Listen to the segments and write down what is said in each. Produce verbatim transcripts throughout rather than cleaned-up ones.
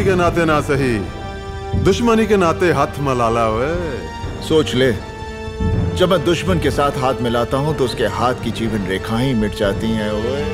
दोस्ती के नाते ना सही, दुश्मनी के नाते हाथ मलाला। वे सोच ले, जब मैं दुश्मन के साथ हाथ मिलाता हूं तो उसके हाथ की जीवन रेखाएं मिट जाती हैं। ओए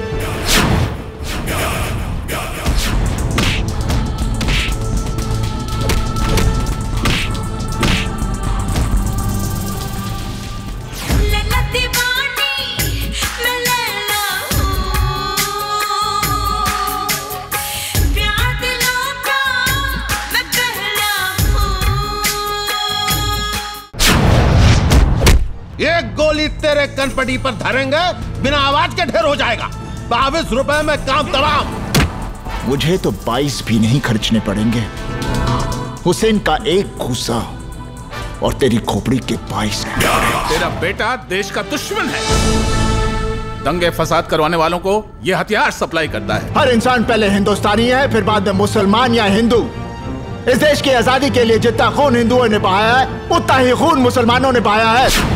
एक गोली तेरे कनपटी पर धरेंगे, बिना आवाज के ढेर हो जाएगा। बाईस रुपए में काम तमाम। मुझे तो बाईस भी नहीं खर्चने पड़ेंगे। हुसैन का एक घूसा और तेरी खोपड़ी के बाईस है। तेरा बेटा देश का दुश्मन है, दंगे फसाद करवाने वालों को ये हथियार सप्लाई करता है। हर इंसान पहले हिंदुस्तानी है, फिर बाद में मुसलमान या हिंदू। इस देश की आजादी के लिए जितना खून हिंदुओं ने बहाया है, उतना ही खून मुसलमानों ने बहाया है।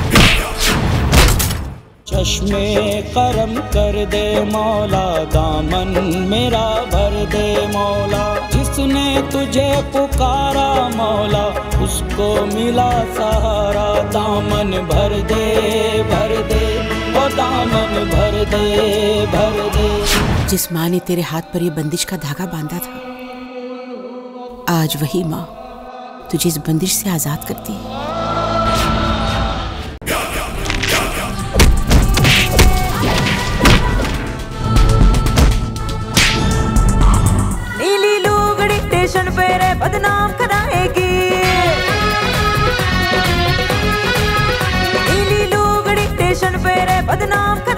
चश्मे करम कर दे मौला, दामन मेरा भर दे मौला। जिसने तुझे पुकारा मौला, उसको मिला सहारा। दामन भर दे भर दे, ओ दामन भर दे भर दे। जिस माँ ने तेरे हाथ पर ये बंदिश का धागा बांधा था, आज वही माँ तुझे इस बंदिश से आजाद करती है। नीली लुगड़ी स्टेशन पे रे बदनाम कराएगी। नीली लुगड़ी स्टेशन पे रे बदनाम